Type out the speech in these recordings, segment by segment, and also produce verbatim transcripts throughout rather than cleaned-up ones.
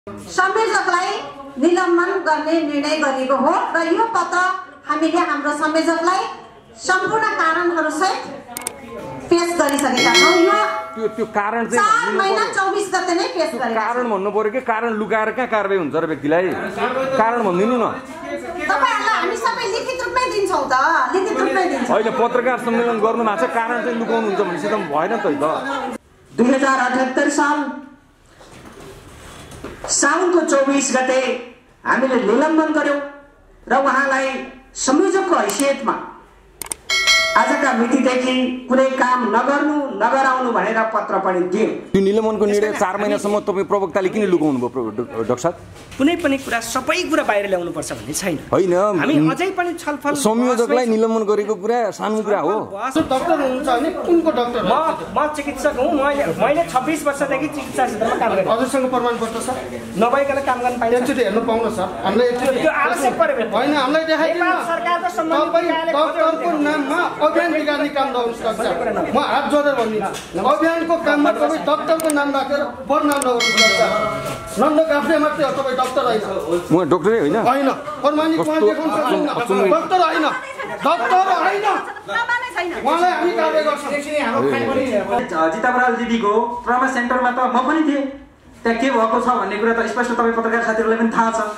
संयोजकलाई निलम्बन गर्ने निर्णय गरिएको हो र यो पत्र हामीले हाम्रो संयोजकलाई सम्पूर्ण कारणहरुसहित पेश गरिसकेका छौं। यो त्यो त्यो कारण चाहिँ चार महिना चौबीस गते नै पेश गरेको कारण भन्नु पर्यो के कारण लुकाएर कहाँ कारबाही हुन्छ र व्यक्तिलाई कारण भन्दिनु न। तपाईहरुलाई हामी सबै लिखित रूपमै दिन्छौं त लिखित रूपमै दिन्छौं। हैन पत्रकार सम्मेलन गर्नु भएको छ कारण चाहिँ लुकाउनु हुन्छ भनेपछि त भएन त त। दुई हजार अठहत्तर साल साउनको चौबीस गते हामीले निलम्बन गर्यौं र उहाँलाई संयोजकको हैसियतमा आजका मितिदेखि कुनै काम नगर्नु नगराउनु भनेर पत्र पनि दियौं। त्यो निलम्बनको निर्णय चार महिनासम्म तपाईँ प्रवक्ताले किन लुकाउनु भयो डाक्टर साहब? कुनै पनि कुरा सबै कुरा बाहिर ल्याउनु पर्छ भन्ने छैन। हैन हामी अझै पनि छलफल संयोजकलाई निलम्बन गरेको कुरा सानो कुरा हो। डाक्टर हुनुहुन्छ भने कुनको डाक्टर? म म चिकित्सक हुँ। मैले मैले छब्बीस वर्षदेखि चिकित्सा क्षेत्रमा काम गरेँ। हजुरसँग प्रमाणपत्र छ? नभइकन काम गर्न पाइन्छ। एकचोटि हेर्नु पाउनु सर। हामीलाई त्यो आवश्यक परे हैन हामीलाई देखाइदिनु। सरकारको सम्बन्धित डाक्टरको नाममा अभियान बिगार्ने काम नगर्नुहोस् डाक्टर। म हात जोडेर भनिदिन्छु अभियानको काममा तपाईँ डाक्टरको नाम राखेर बदनाम नगर्नुहोस् डाक्टर। नन्द काफ्ले मात्रै हो तपाईँ डाक्टर होइन। म डाक्टरै होइन। हैन प्रमाणित उहाँ देखाउन सक्नुहुन्न। डाक्टर होइन डाक्टर होइन उहाँलाई हामी कारबाही गर्छौँ। जिता बराल दिदीको ट्रमा सेन्टरमा त म पनि थिएँ। त्यहाँ के भएको छ भन्ने कुरा त स्पष्ट तपाईँ पत्रकार साथीहरूलाई पनि थाहा छ।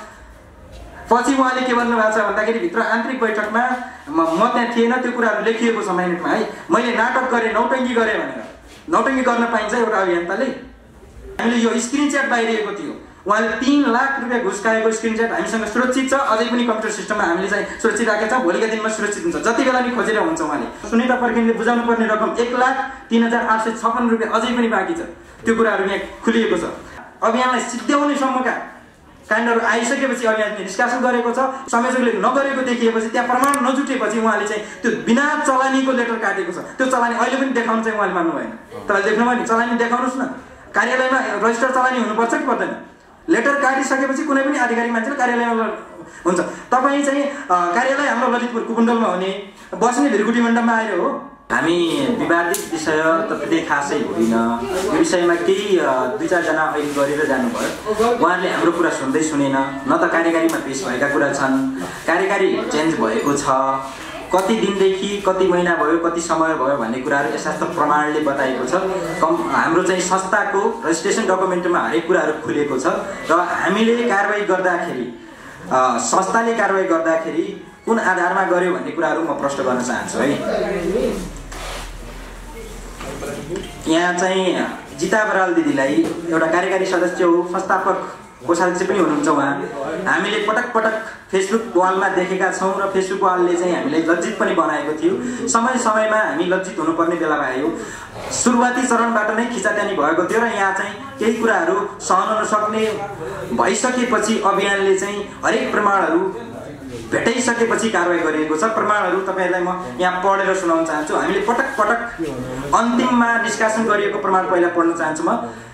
पछि उहाँले के भन्नु भएको छ भन्दाखेरि भित्र आन्तरिक बैठकमा म त्यहाँ थिएन त्यो कुराहरू लेखिएको छ माइनेटमा है। मैले नाटक गरेँ नौटङ्गी गरेँ भनेर। नौटङ्गी गर्न पाइन्छ एउटा अभियन्ताले? हामीले यो स्क्रिनशट बाहिरिएको थियो। उहाँले तीन लाख रुपियाँ घुस खाएको स्क्रिनशट हामीसँग सुरक्षित छ। अझै पनि कम्प्युटर सिस्टममा हामीले चाहिँ सुरक्षित राखेका छौँ। भोलिका दिनमा सुरक्षित हुन्छ जति बेला नि खोजेर हुन्छ। उहाँले सुनिता पर्किनले बुझाउनु पर्ने रकम एक लाख तीन हजार आठ सय छप्पन्न रुपियाँ अझै पनि बाँकी छ। त्यो कुराहरू यहाँ खुलिएको छ। अभियानलाई सिद्ध्याउनेसम्मका काण्डहरू आइसकेपछि अभियानले निष्कासन गरेको छ। संयोजकले नगरेको देखिएपछि त्यहाँ प्रमाण नजुटेपछि उहाँले चाहिँ त्यो बिना चलानीको लेटर काटेको छ। त्यो चलानी अहिले पनि देखाउनु चाहिँ उहाँले मान्नु भएन। तपाईँले देख्नुभयो नि चलानी देखाउनुहोस् न। कार्यालयमा रजिस्टर चलानी हुनुपर्छ कि पर्दैन? लेटर काटिसकेपछि कुनै पनि आधिकारिक मान्छेले कार्यालयमा हुन्छ। तपाईँ चाहिँ कार्यालय हाम्रो ललितपुर कुकुण्डलमा हुने बस्ने भिरकुटी मण्डपमा आएर हो। हामी विवादित विषय त त्यति खासै होइन। यो विषयमा केही दुई चारजना अहिले गरेर जानुभयो। उहाँहरूले हाम्रो कुरा सुन्दै सुनेन। न त कार्यकारीमा पेश भएका कुरा छन्। कार्यकारी चेन्ज भएको छ। कति दिनदेखि कति महिना भयो कति समय भयो भन्ने कुराहरू यथार्थ प्रमाणले बताएको छ। कम हाम्रो चाहिँ संस्थाको रजिस्ट्रेसन डकुमेन्टमा हरेक कुराहरू खुलेको छ र हामीले कारबाही गर्दाखेरि संस्थाले कारबाही गर्दाखेरि कुन आधारमा गर्यो भन्ने कुराहरू म प्रश्न गर्न चाहन्छु है। यहाँ चाहिँ जिता बराल दिदीलाई एउटा कार्यकारी सदस्य हो, संस्थापक कोषाध्यक्ष पनि हुनुहुन्छ उहाँ। हामीले पटक पटक फेसबुक वालमा देखेका छौँ र फेसबुक वालले चाहिँ हामीलाई लज्जित पनि बनाएको थियो। समय समयमा हामी लज्जित हुनुपर्ने बेला आयो। सुरुवाती चरणबाट नै खिचातानी भएको थियो र यहाँ चाहिँ केही कुराहरू सहन नसक्ने भइसकेपछि अभियानले चाहिँ हरेक प्रमाणहरू भेटाइसकेपछि कारबाही गरिएको छ। प्रमाणहरू तपाईँहरूलाई म यहाँ पढेर सुनाउन चाहन्छु। हामीले पटक पटक अन्तिममा निष्कासन गरिएको प्रमाण पहिला पढ्न चाहन्छु म।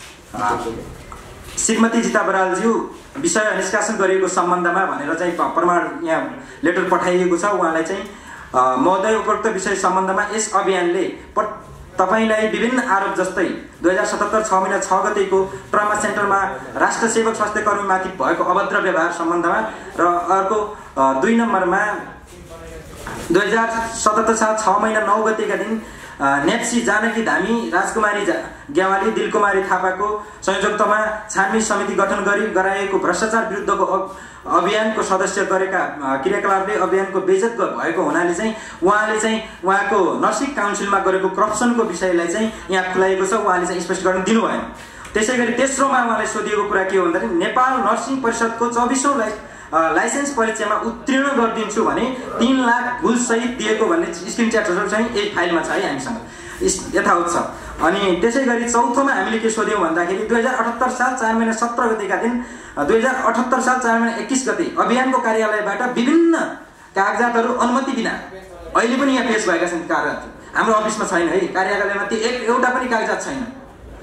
श्रीमती जिता बरालज्यू विषय निष्कासन गरिएको सम्बन्धमा भनेर चाहिँ प्रमाण यहाँ लेटर पठाइएको छ। उहाँलाई चाहिँ महोदय उपरोक्त विषय सम्बन्धमा यस अभियानले तपाईलाई विभिन्न आरोप जस्तै दुई हजार सतहत्तर छ महिना छ गतेको ट्रमा सेन्टरमा राष्ट्र सेवक स्वास्थ्य कर्मीमाथि भएको अभद्र व्यवहार सम्बन्धमा र अर्को दुई नम्बरमा दुई हजार सतहत्तर साल छ महिना नौ गतेका दिन नेप्सी जानकी धामी राजकुमारी ग्यावाली दिलकुमारी थापाको संयोजकत्वमा छानबिन समिति गठन गरी गराएको भ्रष्टाचार विरुद्धको अभियानको सदस्य गरेका क्रियाकलापले अभियानको बेइज्जत भएको हुनाले चाहिँ उहाँले चाहिँ उहाँको नर्सिङ काउन्सिलमा गरेको करप्सनको विषयलाई चाहिँ यहाँ खुलाएको छ। उहाँले चाहिँ स्पष्टीकरण दिनु भएन। त्यसै गरी तेस्रोमा उहाँले सोधिएको कुरा के हो भन्दाखेरि नेपाल नर्सिङ परिषदको चौबिसौँ लाइसेन्स परीक्षामा उत्तीर्ण गरिदिन्छु भने तीन लाख घुससहित दिएको भन्ने स्क्रिनशटहरू चाहिँ यही फाइलमा छ है हामीसँग यथावत छ। अनि त्यसै गरी चौथोमा हामीले के सोध्यौँ भन्दाखेरि दुई हजार अठहत्तर साल चार महिना सत्र गतेका दिन दुई हजार अठहत्तर साल चार महिना एक्किस गते अभियानको कार्यालयबाट विभिन्न कागजातहरू अनुमति बिना अहिले पनि यहाँ पेश भएका छन्। कागजात हाम्रो अफिसमा छैन है, कार्यालयमा त्यो एक एउटा पनि कागजात छैन।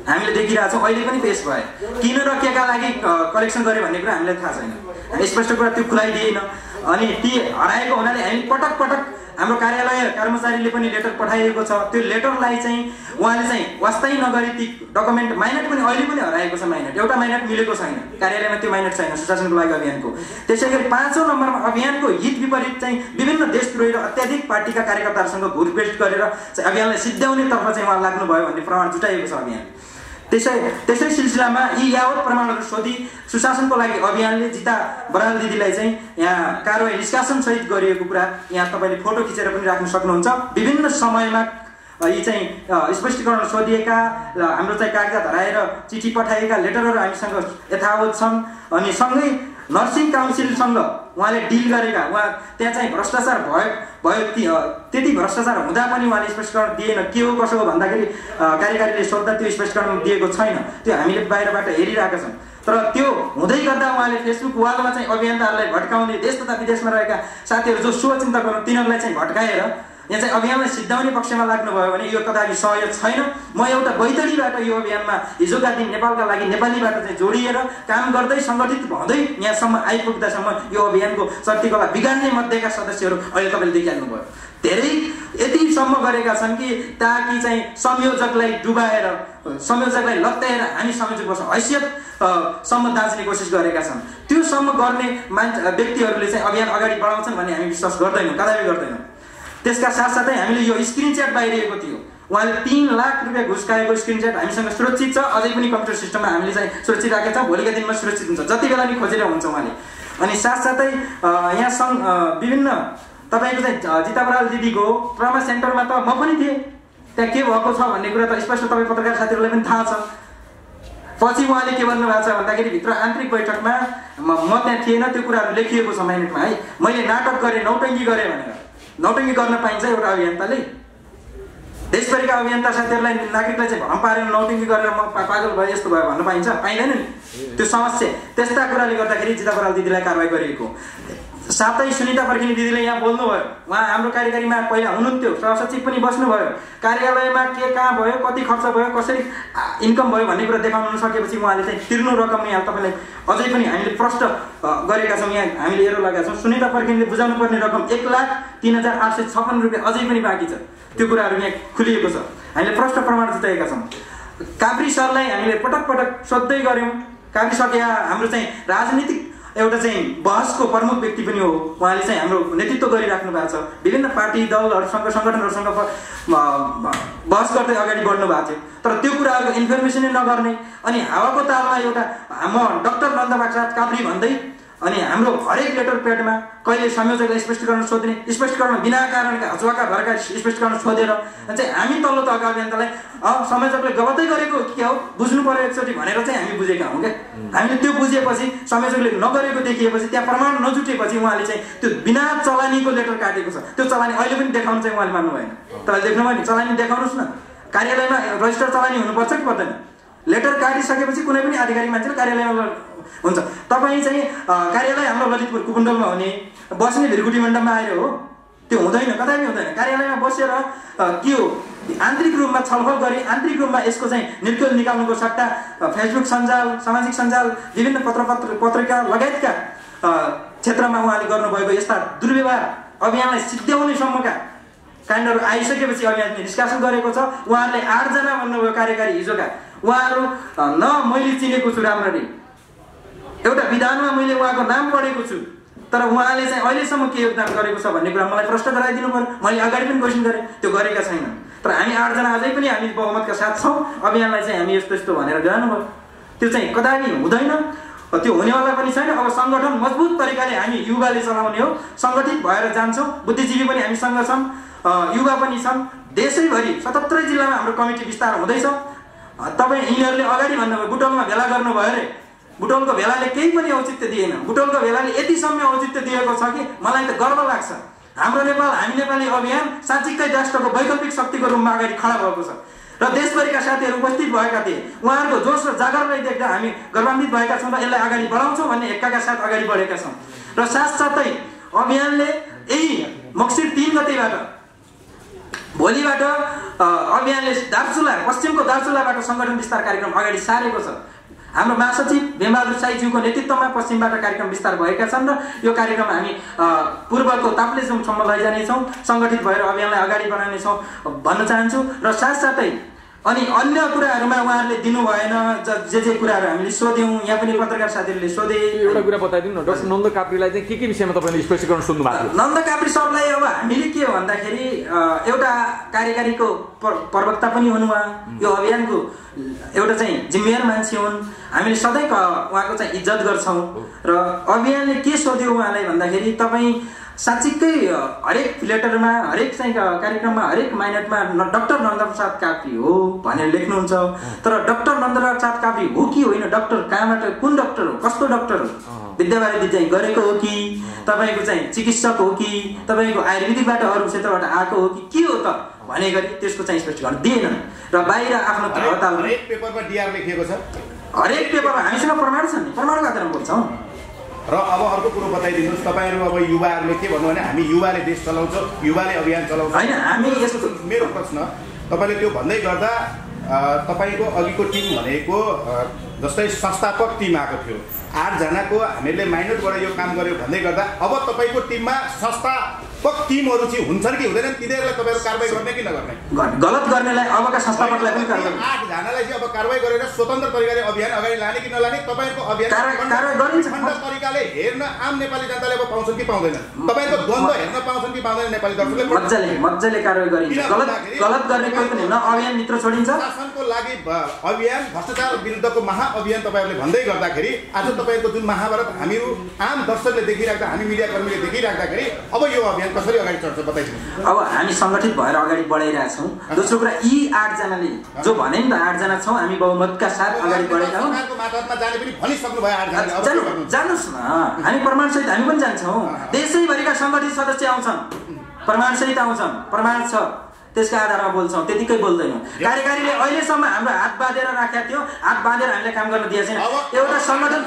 हामीले देखिरहेको छौँ अहिले पनि पेस भए किन र केका लागि कलेक्सन गरे भन्ने कुरा हामीलाई थाहा छैन स्पष्ट कुरा त्यो खुलाइदिएन अनि ती हराएको हुनाले हामी पटक पटक हाम्रो कार्यालय कर्मचारीले पनि लेटर पठाइएको छ त्यो लेटरलाई चाहिँ उहाँले चाहिँ वास्तै नगरी ती डकुमेन्ट माइनट पनि अहिले पनि हराएको छ माइनट एउटा माइनट मिलेको छैन कार्यालयमा त्यो माइनट छैन सुशासनको लागि अभियानको त्यसै गरी पाँचौँ नम्बरमा अभियानको हित विपरीत चाहिँ विभिन्न देशद्रोही र अत्याधिक पार्टीका कार्यकर्ताहरूसँग घुरपेट गरेर चाहिँ अभियानलाई सिद्ध्याउने तर्फ चाहिँ उहाँ लाग्नुभयो भन्ने प्रमाण जुटाइएको छ अभियान त्यसै त्यसै सिलसिलामा यी यावत प्रमाणहरू सोधी सुशासनको लागि अभियानले जिता बराल दिदीलाई चाहिँ यहाँ कारवाही निष्कासन सहित गरिएको कुरा यहाँ तपाईँले फोटो खिचेर पनि राख्न सक्नुहुन्छ विभिन्न समयमा यी चाहिँ स्पष्टीकरण सोधिएका हाम्रो चाहिँ कागजात हराएर चिठी पठाइएका लेटरहरू हामीसँग यथावत छन् अनि सँगै नर्सिङ काउन्सिलसँग उहाँले डिल गरेका उहाँ त्यहाँ चाहिँ भ्रष्टाचार भयो भयो त्यति भ्रष्टाचार हुँदा पनि उहाँले स्पष्टीकरण दिएन के हो कसो हो भन्दाखेरि कार्यकारीले सोद्धा त्यो स्पष्टीकरण दिएको छैन त्यो हामीले बाहिरबाट हेरिरहेका छौँ तर त्यो हुँदै गर्दा उहाँले फेसबुक वालमा चाहिँ अभियन्ताहरूलाई भट्काउने देश तथा विदेशमा रहेका साथीहरू जो शुभचिन्ता गर्नु तिनीहरूलाई चाहिँ भट्काएर यहाँ चाहिँ अभियानलाई सिद्ध्याउने पक्षमा लाग्नुभयो भने यो कदापि सहयोग छैन म एउटा बैतडीबाट यो अभियानमा हिजोका दिन नेपालका लागि नेपालीबाट चाहिँ जोडिएर काम गर्दै सङ्गठित हुँदै यहाँसम्म आइपुग्दासम्म यो अभियानको शक्तिकला बिगार्ने मध्येका सदस्यहरू अहिले तपाईँले देखिहाल्नुभयो धेरै यतिसम्म गरेका छन् कि ताकि चाहिँ संयोजकलाई डुबाएर संयोजकलाई लत्याएर हामी संयोजक बस्न हैसियत सम्म दाँच्ने कोसिस गरेका छन् त्यो सम्म गर्ने मान्छे व्यक्तिहरूले चाहिँ अभियान अगाडि बढाउँछन् भन्ने हामी विश्वास गर्दैनौँ कदापि गर्दैनौँ त्यसका साथसाथै हामीले यो स्क्रिन च्याट बाहिरिएको थियो उहाँले तीन लाख रुपियाँ घुस खाएको स्क्रिन च्याट हामीसँग सुरक्षित छ अझै पनि कम्प्युटर सिस्टममा हामीले चाहिँ सुरक्षित राखेका छौँ भोलिका दिनमा सुरक्षित हुन्छ जति बेला नि खोजेर हुन्छ उहाँले अनि साथसाथै यहाँ सङ्घ विभिन्न तपाईँको चाहिँ जिता बराल दिदीको ट्रमा सेन्टरमा त म पनि थिएँ त्यहाँ के भएको छ भन्ने कुरा त स्पष्ट तपाईँ पत्रकार साथीहरूलाई पनि थाहा छ पछि उहाँले के भन्नुभएको छ भन्दाखेरि भित्र आन्तरिक बैठकमा म त्यहाँ थिएन त्यो कुराहरू लेखिएको छ माइनेटमा है मैले नाटक गरेँ नौटङ्गी गरेँ भनेर नौटङ्गी गर्न पाइन्छ एउटा अभियन्ताले देशभरिका अभियन्ता साथीहरूलाई नागरिकलाई चाहिँ भ्रम पारेर नौटङ्गी गरेर म पागल भयो यस्तो भयो भन्न पाइन्छ पाइँदैन नि त्यो समस्या त्यस्ता कुराले गर्दाखेरि जिता बराल दिदीलाई कारवाही गरिएको साथै सुनिता पर्खिने दिदीले यहाँ बोल्नुभयो उहाँ हाम्रो कार्यकारीमा पहिला हुनुहुन्थ्यो सहसचिव पनि बस्नुभयो कार्यालयमा के कहाँ भयो कति खर्च भयो कसरी इन्कम भयो भन्ने कुरा देखाउन सकेपछि उहाँले चाहिँ तिर्नु रकम यहाँ तपाईँलाई अझै पनि हामीले प्रष्ट गरेका छौँ यहाँ हामीले हेरेर लगाएका छौँ सुनिता पर्खिनेले बुझाउनु पर्ने रकम एक लाख तिन हजार आठ सय छप्पन्न रुपियाँ अझै पनि बाँकी छ त्यो कुराहरू यहाँ खुलिएको छ हामीले प्रष्ट प्रमाण जुटाएका छौँ काभ्री सरलाई हामीले पटक पटक सोध्दै गऱ्यौँ काभ्री सर यहाँ हाम्रो चाहिँ राजनीतिक एउटा चाहिँ बहसको प्रमुख व्यक्ति पनि हो उहाँले चाहिँ हाम्रो नेतृत्व गरिराख्नु भएको छ विभिन्न पार्टी दलहरूसँग सङ्गठनहरूसँग बहस गर्दै अगाडि बढ्नु भएको थियो तर त्यो कुराहरूको इन्फर्मेसनै नगर्ने अनि हावाको तालमा एउटा म डाक्टर नन्दबाग्रात काभ्री भन्दै अनि हाम्रो हरेक लेटर प्याडमा कहिले संयोजकलाई स्पष्टीकरण सोध्ने स्पष्टीकरण बिना कारणका हचुवाका भएका स्पष्टीकरण सोधेर चाहिँ हामी तल्लो तहका अभियन्तालाई संयोजकले गलतै गरेको के हो बुझ्नु पर्यो एकचोटि भनेर चाहिँ हामी बुझेका हौँ क्या हामीले त्यो बुझेपछि संयोजकले नगरेको देखिएपछि त्यहाँ प्रमाण नजुटेपछि उहाँले चाहिँ त्यो बिना चलानीको लेटर काटेको छ त्यो चलानी अहिले पनि देखाउनु चाहिँ उहाँले मान्नु भएन तपाईँले देख्नुभयो नि चलानी देखाउनुहोस् न कार्यालयमा रजिस्टर चलानी हुनुपर्छ कि पर्दैन लेटर काटिसकेपछि कुनै पनि आधिकारिक मान्छेले कार्यालयमा हुन्छ तपाईँ चाहिँ कार्यालय हाम्रो ललितपुर कुकुण्डलमा हुने बस्ने भिरकुटी मण्डपमा आएर हो त्यो हुँदैन कदापि हुँदैन कार्यालयमा बसेर के हो आन्तरिक रूपमा छलफल गरी आन्तरिक रूपमा यसको चाहिँ निर्कुल निकाल्नुको सट्टा फेसबुक सञ्जाल सामाजिक सञ्जाल विभिन्न पत्रपत्र पत्रिका लगायतका क्षेत्रमा उहाँले गर्नुभएको यस्ता दुर्व्यवहार अभियानलाई सिद्ध्याउनेसम्मका काण्डहरू आइसकेपछि अभियान निष्कासन गरेको छ उहाँहरूले आठजना भन्नुभयो कार्यकारी हिजोका उहाँहरू न मैले चिनेको छु राम्ररी एउटा विधानमा मैले उहाँको नाम पढेको छु तर उहाँले चाहिँ अहिलेसम्म के योगदान गरेको छ भन्ने कुरा मलाई प्रश्न गराइदिनु पर्यो मैले अगाडि पनि क्वेसन गरेँ त्यो गरेका छैन तर हामी आठजना अझै पनि हामी बहुमतका साथ छौँ अभियानलाई चाहिँ हामी यस्तो यस्तो भनेर जानुभयो त्यो चाहिँ कदापि हुँदैन त्यो हुनेवाला पनि छैन अब सङ्गठन मजबुत तरिकाले हामी युवाले चलाउने हो सङ्गठित भएर जान्छौँ बुद्धिजीवी पनि हामीसँग छन् युवा पनि छन् देशैभरि सतहत्तरै जिल्लामा हाम्रो कमिटी विस्तार हुँदैछ तपाईँ यिनीहरूले अगाडि भन्नुभयो बुटोलमा भेला गर्नुभयो अरे बुटोलको भेलाले केही पनि औचित्य दिएन बुटोलको भेलाले यतिसम्म औचित्य दिएको छ कि मलाई त गर्व लाग्छ हाम्रो नेपाल हामी नेपाली अभियान साँच्चीकै राष्ट्रको वैकल्पिक शक्तिको रूपमा अगाडि खडा भएको छ र देशभरिका साथीहरू उपस्थित भएका थिए उहाँहरूको जोस र जागरलाई देख्दा हामी गौरवान्वित भएका छौँ र यसलाई अगाडि बढाउँछौँ भन्ने हेक्काका साथ अगाडि बढेका छौँ र साथसाथै अभियानले यही मक्सिर तीन गतेबाट भोलिबाट अभियानले दार्चुला पश्चिमको दार्चुलाबाट सङ्गठन विस्तार कार्यक्रम अगाडि सारेको छ। हाम्रो महासचिव भेमबहादुर साईज्यूको नेतृत्वमा पश्चिमबाट कार्यक्रम विस्तार भएका छन् र यो कार्यक्रम हामी पूर्वको ताप्लेजुङसम्म लैजानेछौँ, सङ्गठित भएर अभियानलाई अगाडि बढाउनेछौँ भन्न चाहन्छु। र साथसाथै अनि अन्य कुराहरूमा उहाँहरूले दिनु भएन जे जे कुराहरू हामीले सोध्यौँ, यहाँ पनि पत्रकार साथीहरूले सोधे। एउटा कुरा बताइदिनु न, डाक्टर नन्द काप्रीलाई चाहिँ के के विषयमा तपाईँले स्पष्टीकरण सुन्नु भएको थियो? नन्द काप्री सरलाई अब हामीले के हो भन्दाखेरि एउटा कार्यकारीको प्रवक्ता पनि हुनु, उहाँ यो अभियानको एउटा चाहिँ जिम्मेवार मान्छे हुन्। हामीले सधैँ उहाँको चाहिँ इज्जत गर्छौँ। र अभियानले के सोध्यो उहाँलाई भन्दाखेरि तपाईँ साँच्चीकै हरेक लेटरमा, हरेक चाहिँ कार्यक्रममा, हरेक माइनटमा डाक्टर नन्दप्रसाद काप्री हो भनेर लेख्नुहुन्छ, तर डाक्टर नन्दप्रसाद काप्री हो कि होइन, डाक्टर कहाँबाट, कुन डाक्टर हो, कस्तो डाक्टर हो, विद्यावारिधि चाहिँ गरेको हो कि, तपाईँको चाहिँ चिकित्सक हो कि, तपाईँको आयुर्वेदिकबाट अरू क्षेत्रबाट आएको हो कि के हो त भने गरी त्यसको चाहिँ स्पष्टीकरण दिएन। र बाहिर आफ्नो हडताल हरेक पेपरमा डिआर लेखिएको छ, हरेक पेपरमा हामीसँग प्रमाण छ नि, प्रमाणको आधारमा बोल्छौँ। र अब अर्को कुरो बताइदिनुहोस्, तपाईँहरू अब युवाहरूले के भन्नु भने हामी युवाले देश चलाउँछ, युवाले अभियान चलाउँछ होइन, हामी यस्तो मेरो प्रश्न तपाईँले त्यो भन्दै गर्दा तपाईँको अघिको टिम भनेको जस्तै संस्थापक टिम आएको थियो, आठजनाको हामीहरूले माइनटबाट यो काम गर्यो भन्दै गर्दा अब तपाईँको टिममा संस्थापक टिमहरू चाहिँ हुन्छन् कि हुँदैनन्, तिनीहरूलाई तपाईँहरू कारवाही गर्ने कि नगर्ने? गलत गर्नेलाई अबका संस्थापकलाई पनि कारवाही, आठजनालाई चाहिँ अब कारवाही गरेर स्वतन्त्र तरिकाले अभियान अगाडि लाने कि नलाने तपाईँहरूको अभियान कारवाही गरिन्छ। तरिकाले हेर्न आम नेपाली जनताले अब पाउँछन् कि पाउँदैनन्? तपाईँको द्वन्द्व हेर्न पाउँछन् कि पाउँदैन नेपाली दर्शकले? मजाले मजाले कारवाही गरिन्छ। गलत गलत गर्ने कोही पनि हुन, अभियान भित्र छोडिन्छ। शासनको लागि अभियान, भ्रष्टाचार विरुद्धको महाअभियान तपाईँहरूले भन्दै गर्दाखेरि आज तपाईँहरूको जुन महाभारत हामीहरू आम दर्शकले देखिराख्दा, हामी मिडियाकर्मीले देखिराख्दाखेरि अब यो अभियान कसरी अगाडि चढ्छ बताइदिनु। अब हामी सङ्गठित भएर अगाडि बढाइरहेछौँ। दोस्रो कुरा, यी आठजनाले जो भने नि त आठजना छौँ हामी, बहुमतका साथ अगाडि बढेका हौँ। जाने पनि भनिसक्नु भयो आठजना, जानुहोस् न, हामी प्रमाणसहित हामी पनि जान्छौँ। देशैभरिका सङ्गठित सदस्य आउँछन्, प्रमाणसहित आउँछन्, प्रमाण छ, त्यसका आधारमा बोल्छौँ, त्यतिकै बोल्दैनौँ। कार्यकारीले अहिलेसम्म हाम्रो हात बाँधेर राखेको थियो, हात बाँधेर हामीले काम गर्न दिएको छैन। एउटा सङ्गठन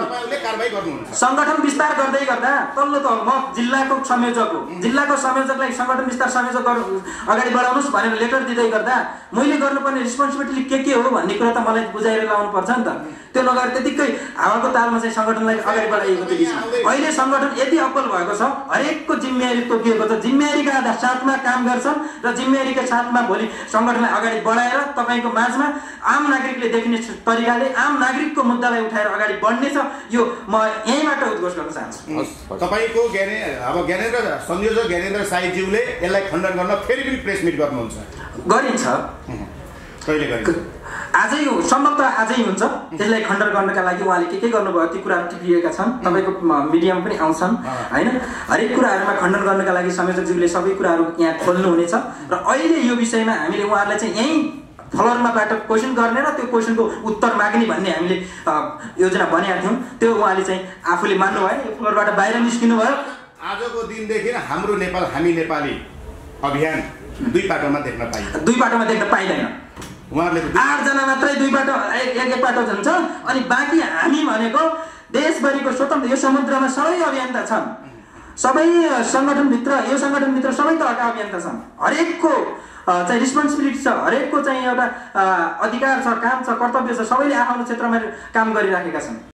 सङ्गठन विस्तार गर्दै गर्दा तल्लो त म जिल्लाको संयोजक हो, जिल्लाको संयोजकलाई सङ्गठन विस्तार संयोजक अगाडि बढाउनुहोस् भनेर लेटर दिँदै गर्दा मैले गर्नुपर्ने रेस्पोन्सिबिलिटी के के हो भन्ने कुरा त मलाई बुझाएर लाउनु पर्छ नि त। त्यो नगरेर त्यतिकै हावाको तालमा चाहिँ सङ्गठनलाई अगाडि बढाइएको देखिन्छ। अहिले सङ्गठन यति अब्बल भएको छ, हरेकको जिम्मेवारी तोकिएको छ, जिम्मेवारीका साथमा काम गर्छन् र जिम्मेवारीका साथमा भोलि सङ्गठनलाई अगाडि बढाएर तपाईँको माझमा आम नागरिकले देखिने तरिकाले आम नागरिकको मुद्दालाई उठाएर अगाडि बढ्नेछ। यो म यहीँबाट उद्घोष गर्न चाहन्छु। तपाईँको ज्ञाने अब ज्ञानेन्द्र संयोजक ज्ञानेन्द्र साईज्यूले यसलाई खण्डन गर्न फेरि पनि प्रेस मिट गर्नुहुन्छ, गरिन्छ, कहिले गरिन्छ? आजै सम्भवतः आजै हुन्छ। त्यसलाई खण्डन गर्नका लागि उहाँले के के गर्नुभयो ती कुराहरू टिपिएका छन्, तपाईँको मिडियामा पनि आउँछन् होइन। हरेक कुराहरूमा खण्डन गर्नका लागि संयोजकज्यूले सबै कुराहरू यहाँ खोल्नुहुनेछ। र अहिले यो विषयमा हामीले उहाँहरूलाई चाहिँ यहीँ फ्लोरमाबाट क्वेसन गर्ने र त्यो क्वेसनको उत्तर माग्ने भन्ने हामीले योजना बनाएका थियौँ। त्यो उहाँले चाहिँ आफूले मान्नु भएन, यो फ्लोरबाट बाहिर निस्किनु भयो। आजको दिनदेखि हाम्रो नेपाल हामी नेपाली अभियान दुई पाटोमा देख्न पाइन्छ, दुई पाटोमा देख्न पाइँदैन। उहाँहरूले आठजना मात्रै दुई बाटो एक एक बाटो जान्छ, अनि बाँकी हामी भनेको देशभरिको स्वतन्त्र यो समुद्रमा सबै अभियन्ता छन्, सबै सङ्गठनभित्र यो सङ्गठनभित्र सबै तहका अभियन्ता छन्। हरेकको चाहिँ रिस्पोन्सिबिलिटी छ, हरेकको चाहिँ एउटा अधिकार छ, काम छ, कर्तव्य छ, सबैले आफ्नो क्षेत्रमा काम गरिराखेका छन्।